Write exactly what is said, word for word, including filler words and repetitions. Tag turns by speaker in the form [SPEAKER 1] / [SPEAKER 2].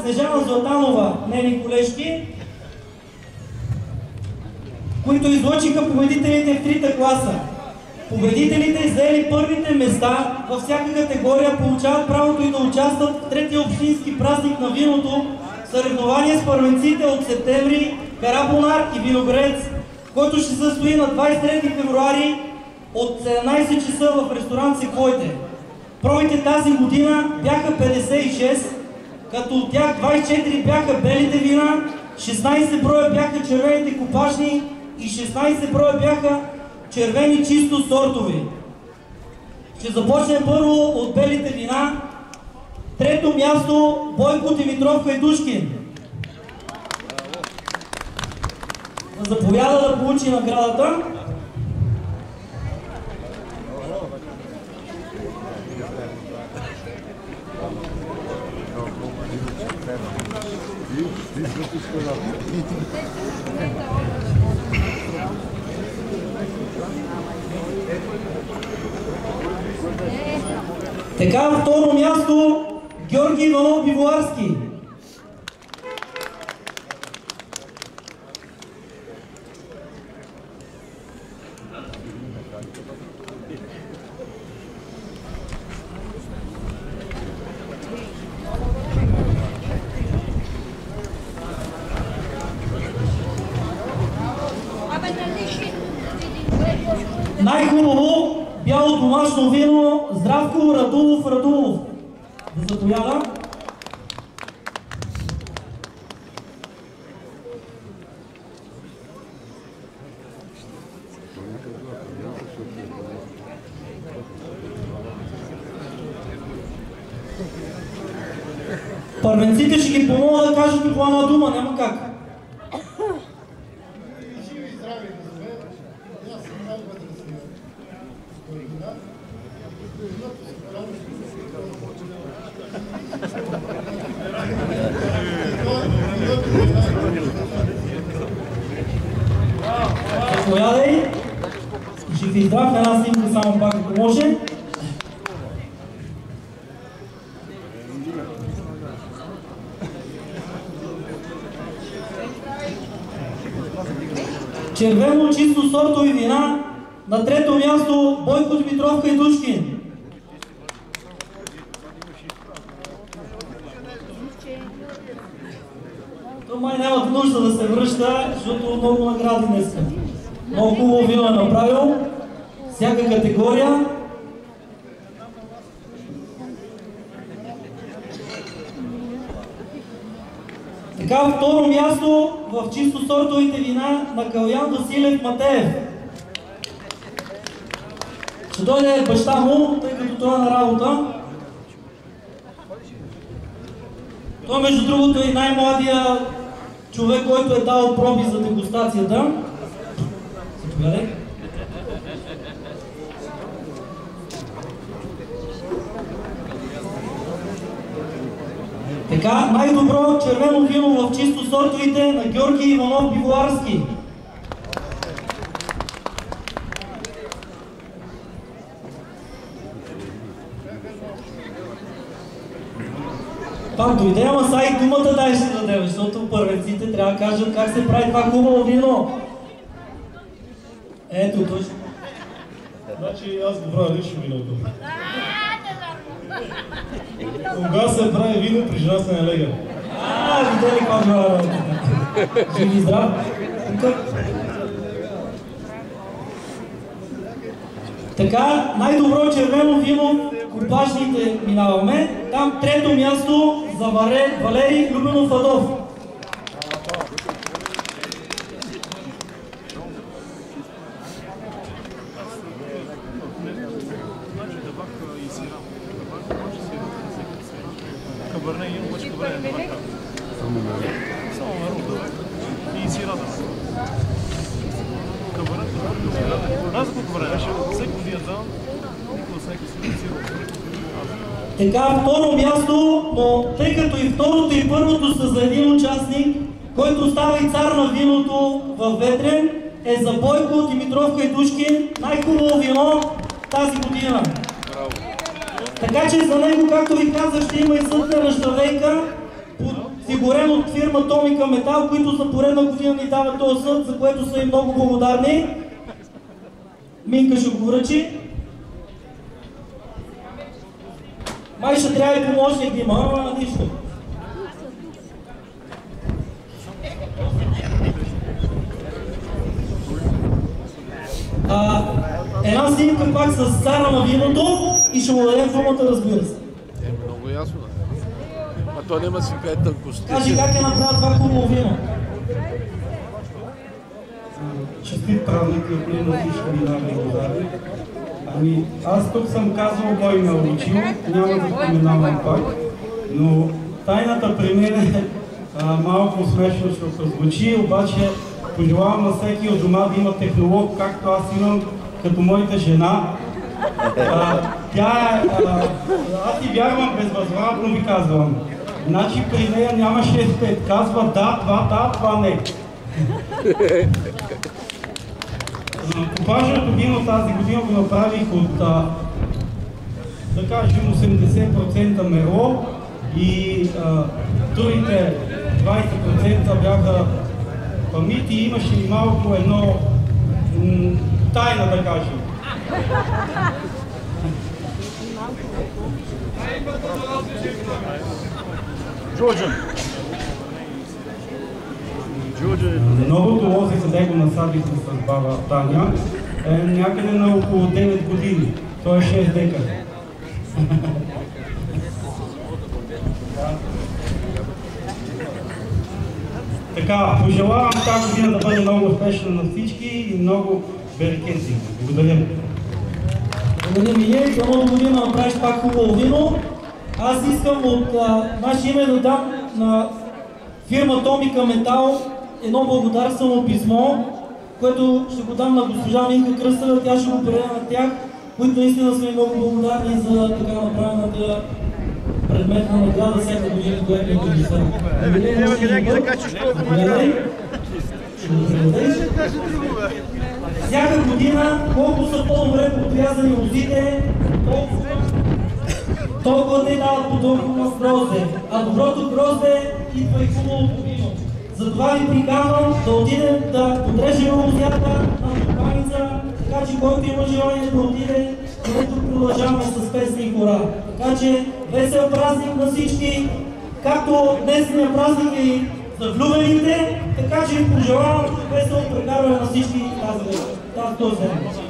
[SPEAKER 1] Снежана Златанова, нейни колежки, които излъчиха победителите в трите класа. Победителите, заели първите места във всяка категория, получават правото и да участват в третия общински празник на виното, съревнование с първенците от септември, Карабонар и Виногрец, който ще се състои на двадесет и трети февруари от седемнадесет часа в ресторант Секвойте. Пробите тази година бяха петдесет и шест, като от тях двадесет и четири бяха белите вина, шестнадесет броя бяха червените копашни и шестнадесет броя бяха червени чисто сортови. Ще започнем първо от белите вина. Трето място Бойко Димитров Хайдушкин. Заповяда да получи наградата. Така, второ място Георги Иванов Биволарски. Най-хубаво бяло домашно вино Здравко Радулов Радулов. Да заповяда. Първенците ще ги помогна да кажат и по една дума, няма как. Заповядай. Жив и здрав, една снимка само пак, ако може. Червено чисто сортови вина. На трето място Бойко Димитров Хайдушкин. То май няма нужда да се връща, защото много награди днес. Много хубаво вино е направил. Всяка категория. Така, второ място в чисто сортовите вина на Калян Василев Матеев. Ще дойде баща му, тъй като той е на работа. Той, между другото, е най-младия човек, който е дал проби за дегустацията. Заповядай. Така, най-добро червено вино в чисто сортовите на Георги Иванов Биволарски. Пак дойде, ама са и думата дай ще дадем, защото първенците трябва да кажат как се прави това хубаво вино. Ето точно.
[SPEAKER 2] Значи аз го правя лично виното. Кога се прави вино при жена се не лега?
[SPEAKER 1] А, видели какво това работа. Живи здрав. Така, най-добро червено вино, копашните минаваме. Там трето място за Валерий Любенов Адов. Така, второ място, но тъй като и второто и първото са за един участник, който става и цар на виното във Ветрен, е за Бойко Димитров Хайдушкин, най-хубаво вино тази година. Така че за него, както ви казах, ще има и съдна ръждавейка под фигурен от фирма Томика Метал, които за поредна година ни дават този съд, за което са и много благодарни. Минка ще го връчи. Май ще трябва и помощник да има, ама нищо. А, една снимка пак с цара на виното и ще му дадем думата, разбира се.
[SPEAKER 3] Е, много ясно. А то няма си пет тънкости.
[SPEAKER 1] Кажи как е направил това хубаво вино.
[SPEAKER 2] Честит празник от мен на всички винарни лозари. Ами, аз тук съм казвал, кой ме е учил, няма да споменавам пак, но тайната при мен е а, малко смешно ще прозвучи, обаче пожелавам на всеки от дома да има технолог, както аз имам като моята жена. А, тя е, а, аз ти вярвам, безвъзвратно ви казвам. Значи при нея няма шест пет, казва да, това, да, това не. Купажното вино тази година го направих от, а, да кажем, осемдесет процента мерло и а, другите двайсет процента бяха памити и имаше и малко едно м, тайна, да кажем.
[SPEAKER 3] Джорджан!
[SPEAKER 2] Новото лозе, къде го насадихме с баба Таня, е някъде на около девет години. Той е шест дека. Така, пожелавам тази година да бъде много успешна на всички и много берекенти. Благодаря.
[SPEAKER 1] Благодаря ми ние, за много година направиш пак хубаво вино. Аз искам от наше име да дам на фирма Томика Метал едно благодарствено писмо, което ще го дам на госпожа Минка Кръстева, тя ще го предаде на тях, които наистина сме много благодарни за така направената предметна награда всяка година, която ни предоставя.
[SPEAKER 3] Няма къде ги закачаш толкова.
[SPEAKER 1] Всяка година, колко са по-добре подвязани лозите, толкова, толкова те дават по толкова грозде. А доброто грозде идва и хубавото вино. Затова ви приканвам да отидем да подрежем лозята на стопаница, така че който има желание да отиде, където продължаваме с песни и хора. Така че весел празник на всички, както днесния празник е и за влюбените, така че ви пожелавам весело прекарване на всички тази, тази този ден.